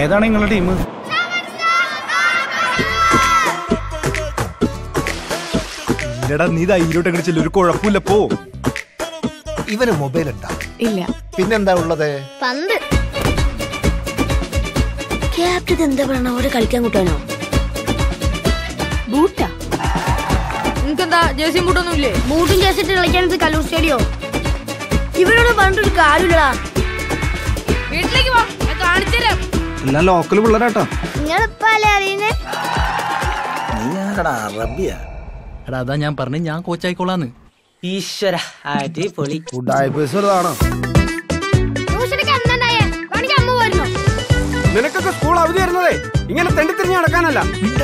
ഏതാണ് നിങ്ങളുടെ ടീം? ഇല്ലടാ, നീ ധൈര്യോട്ട് അങ്ങനെ ചെല്ലു, ഒരു കുഴപ്പമില്ല. പോ. ഇവന് മൊബൈൽ ഉണ്ടാ? ഇല്ല. പിന്നെന്താ ഉള്ളത്? പന്ത്. ക്യാപ്റ്റൻ എന്താ പറയണ? അവിടെ കളിക്കാൻ കൂട്ടാനോ? ബൂട്ടാ? നിങ്ങക്കെന്താ ജേഴ്സി ബൂട്ടൊന്നുമില്ലേ? ബൂട്ടും ജേഴ്സിട്ട് കളിക്കാൻ കല്ലൂർ സ്റ്റേഡിയോ. ഇവരോട് പറഞ്ഞൊരു കാര്യമില്ലടാ. വീട്ടിലേക്ക് വാ, ഞാൻ കാണിച്ചുതരാം. എല്ലാം ലോക്കൽ പിള്ളേരാട്ടോ. നിങ്ങളിപ്പല്ലേ അറിയുന്നേ? അറബിയാ? എടാ അതാ ഞാൻ പറഞ്ഞു, ഞാൻ കോച്ചായിക്കോളാന്ന്. ഈശ്വര, അടിപൊളി. നിനക്കൊക്കെ സ്കൂൾ അവധി വരുന്നതേ ഇങ്ങനെ തെണ്ടിത്തിരിഞ്ഞ് നടക്കാനല്ല.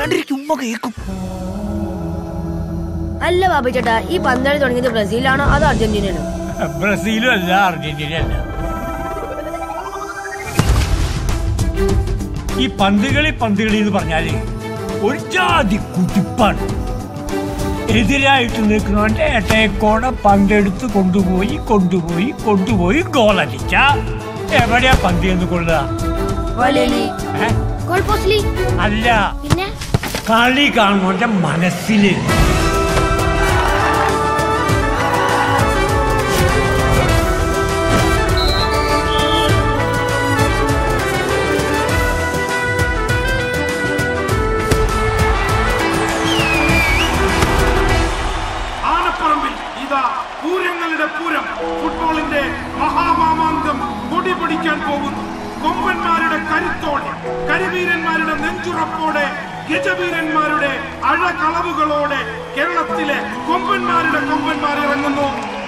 അല്ല ബാബു ചേട്ടാ, ഈ പന്താളി തുടങ്ങിയത് ബ്രസീലാണോ അതോ അർജന്റീനയാണോ? ബ്രസീലും അല്ല അർജന്റീനയല്ല. ഈ പന്തുകളി എന്ന് പറഞ്ഞാല് ഒരു ജാതി കുതിപ്പാണ്. എതിരായിട്ട് നിൽക്കുന്നവന്റെ ഏട്ടയക്കോടെ പന്തെടുത്ത് കൊണ്ടുപോയി ഗോളടിച്ച എവിടെയാ പന്ത് എന്ന് കൊള്ളുക? അല്ല, കളി കാണുന്നവന്റെ മനസ്സില്. പൂരങ്ങളുടെ പൂരം, ഫുട്ബോളിന്റെ മഹാമാമാങ്കം കൊടി പിടിക്കാൻ പോകുന്നു. കൊമ്പന്മാരുടെ കരുത്തോടെ, കരിവീരന്മാരുടെ നെഞ്ചുറപ്പോടെ, ഗജവീരന്മാരുടെ അഴകളവുകളോടെ കേരളത്തിലെ കൊമ്പന്മാരുടെ കൊമ്പന്മാർ ഇറങ്ങുന്നു.